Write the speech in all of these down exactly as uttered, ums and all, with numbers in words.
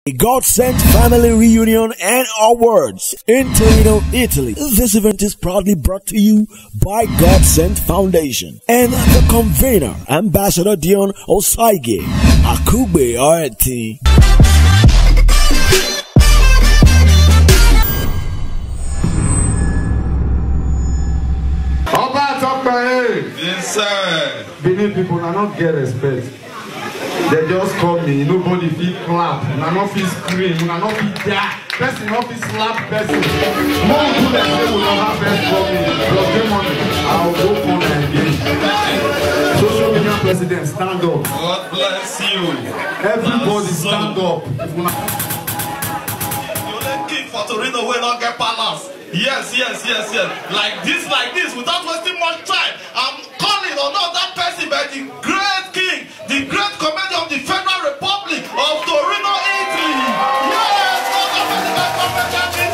God Sent Family Reunion and Awards in Torino, Italy. This event is proudly brought to you by God Sent Foundation and the convener, Ambassador Dion Osaige, Akube R T. Yes, sir. Benin people do not get respect. They just call me. Nobody feel clap. I not feel scream. I not feel die. Person not feel slap person. More people that say will not have best for me. Plus the money. I'll go for my game. Social media president, stand up. God bless you. Everybody stand up. You let king for Torino will not get palace. Yes, yes, yes, yes. Like this, like this, without wasting much time. I'm calling on not that person, but the great king, the great commander of the Federal Republic of Torino, Italy. Yes, not the president of the country.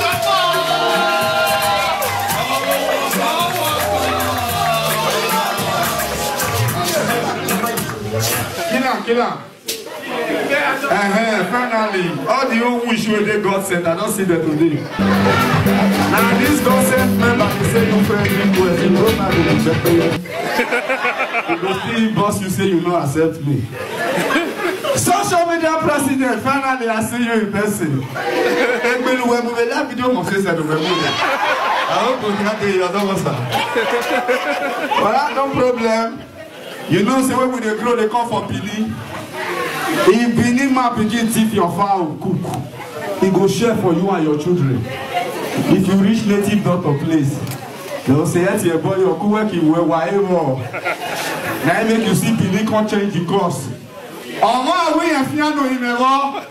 Kill him, kill him. Uh-huh, finally, all the old wish where they God sent, I don't see that today. Now this God sent member, they say you friendly boys, you don't have to better you. You go see boss, you say you don't accept me. Social media president, finally I see you in person. And when we move that video, my face I don't remember. I hope you can't get your double sir. But that's no problem. You know, say when they grow, they come for Pili. If Benin man begin thief your fowl cook, he go share for you and your children. If you reach native doctor place, they will say, "Hey, your boy, your cook he will whatever." Now make you see Benin can't change the course. Oh, we have no email.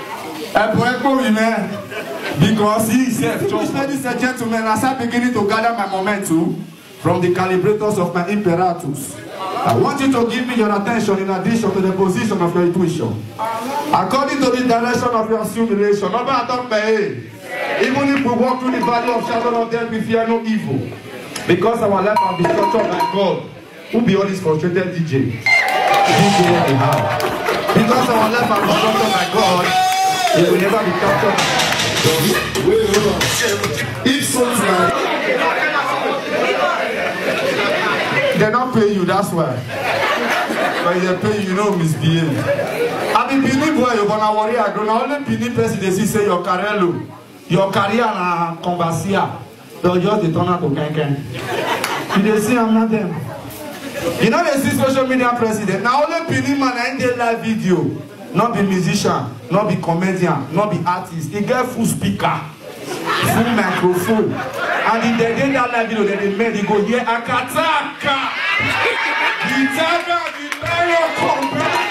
Because he said, "Just ladies and gentlemen, as I begin to gather my momentum from the calibrators of my imperatus, I want you to give me your attention in addition to the position of your intuition. According to the direction of your simulation, even if we walk through the valley of shadow of death, we fear no evil. Because our life will be structured by God, who be all this frustrated D J. D J anyhow. Because our life will be structured by God, it will never be captured by God. If something they don't pay you, that's why. But they pay you, you don't misbehave. I mean, Benin boy, you're gonna worry. I don't know. Only Benin presidency say your career, your career na conversia. They'll just turn out to Kenken. You see, I'm not them. You know, they see social media president. Now, only Benin man ain't there live video. Not be musician, not be comedian, not be artist. He get full speaker, full microphone. And in the day that live video that they made, they go here, Akataka! The Taga, the Lion Company!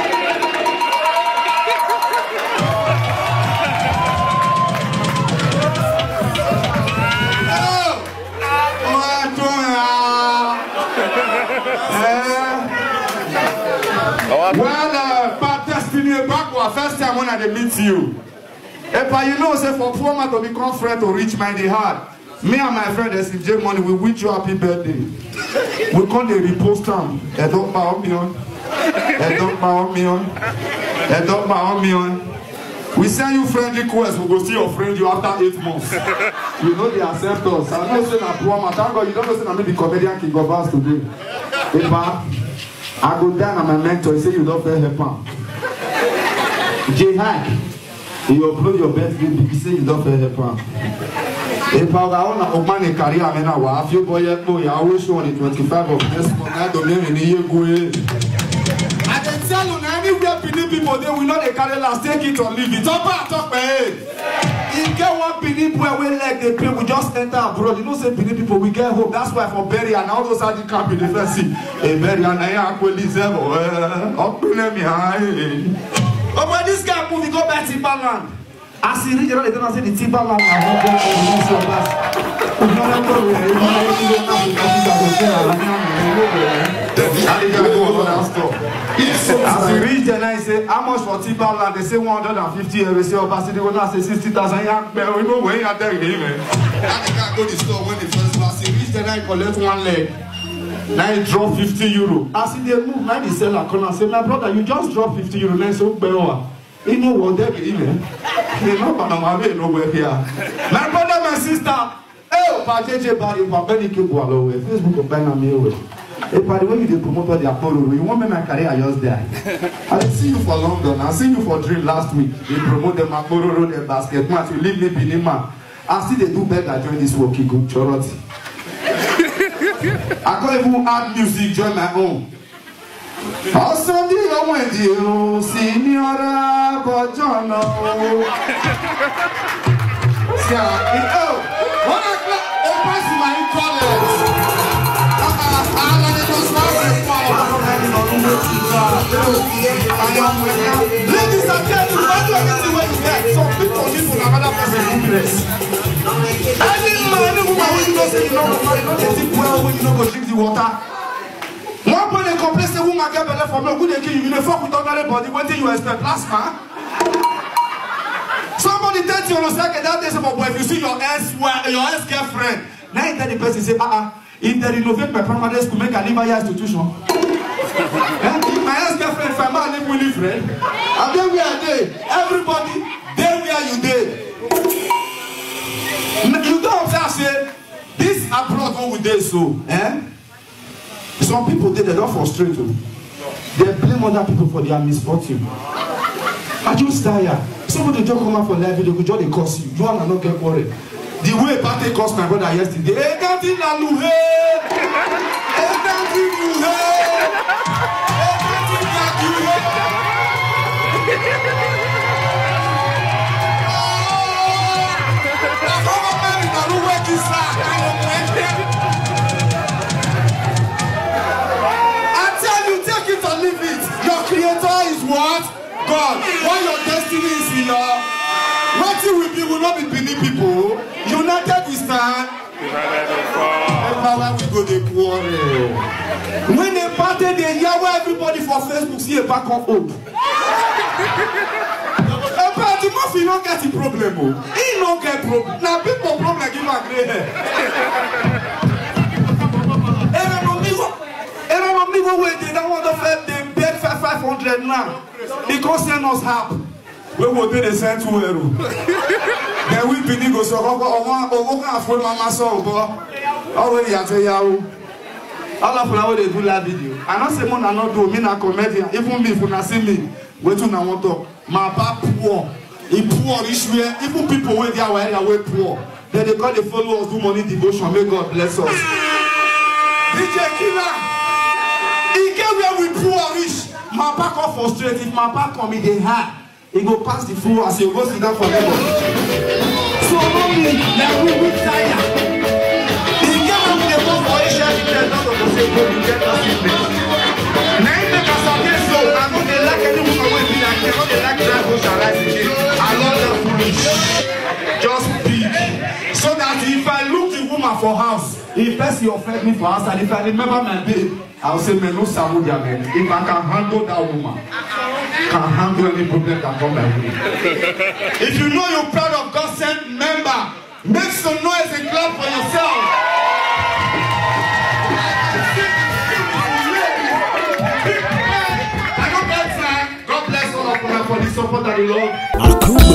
Well, uh, but destiny back was first time when I meet you. If you know, say for poor man to become friend to rich man, they hard. Me and my friend, S J Money, we wish you happy birthday. We call the repost them. They don't bow me on. They don't bow me on. They don't bow me on. We send you friend request, we go see your friend you after eight months. You know they accept us. I know say na poor man. Thank God you don't know say na me the comedian king of us today. If I go down on my mentor, he say you don't feel help him. J Hack, he upload your birthday, he say you don't feel help him. If I want a man in career, I mean, I feel boy, I always show on the twenty-fifth of this month. I don't know any year go. I can tell you now, anywhere Benin people, they will not carry last, take it or leave it. Talk back, talk back. If get one Benin boy, we like they pay, we just enter abroad. You know, say Benin people, we get home. That's why for burial, and all those are the camp in the first sea. A burial, and I am going to live. Up to them, oh, but this guy movie go back to Timberland. As he reach around, they don't say the Timberland and one go to the class. We don't know where we are. We don't know as he reach there, I say, how much for Timberland? They say one hundred fifty euros. They say, oh, but they will not say sixty thousand. We know where you are there, man. I can't go to the store when the first class. He reach there, I collect one leg. Now he drop fifty euro. As he they move, now he sell a corner. Say, my brother, you just drop fifty euro. Now so better. You know what they be even. You know, but I'm having nowhere here. My brother, my sister. Oh, but J J Barry, but Benny Kibwalo, Facebook of Ben Amio. If by the way you promoted the Apollo, you want me my career, I just die. I see you for London. I see you for Dream last week. They promote the Apollo, the basket match. You leave me Binima. I see they do better join this work. You go Choroti. I can't even add music, join my own. Awesome, you know when you Signora Bojono. So, oh, one o'clock, open to my college. Ladies and gentlemen, don't do anything when you get. Some people live for another person's place. Any man, any woman, when you don't say you know, you don't think well when you don't go drink the water. One point they complain, say woman get better for me, good they kill you, you fuck with ordinary body, what do you expect? Plasma? Somebody tells you on a second that day, but if you see your ex, your ex-girlfriend, now you tell the person, say, ah, if they renovate my primary school, make a live here institution. If my ex-girlfriend, if I'm not living with a friend, and then we are there, everybody, there we are, you there. You don't have to say, this abroad what we did so, eh? Some people they, they don't frustrate you. They blame other people for their misfortune. I just tired. Somebody just come out for live video, just they curse you. You wanna not get worried. The way Pate cursed my brother yesterday. Hey, Danti na luhe. Hey, Danti luhe. Hey, Danti na luhe. Oh, the government na luhe kisa. Leave it. Your creator is what? God. What your destiny is in your what you will be will not be beneath people. United we stand. Divided we go the quarrel. When they party, they yell everybody for Facebook see a back of hope. A party must you don't get the problem. He don't get problem. Now people problem give a grey hair. Even when they don't want to pay them beg for five hundred now. Because send us help. We will pay the send to Eru. Then we be go so over over for mama so already at you. All of them they do live video. I not say man I not do me na comedian. Even me if you see me, wait till I want to. My papa poor. He poor rich where even people where they are where they poor. Then they call the followers do money devotion. May God bless us. D J Killer. Where we poor rich, my back off frustrated. If my back come in the high, he go pass the floor as he go sit down for them. So only like we we tired. He get up with the phone for a share with them, not to say go to get us in place. Now he make us again so I know they like any woman with me like they know they like that go shall rise again. I love them foolish. Just big. So that if I look the woman for house, if person offend me for house, and if I remember my babe, I'll say, man, no Samudia, man. If I can handle that woman, can handle any problem that come my way. If you know you're proud of God sent member, make some noise and clap for yourself. I don't get time. God bless all of you for the support that you love.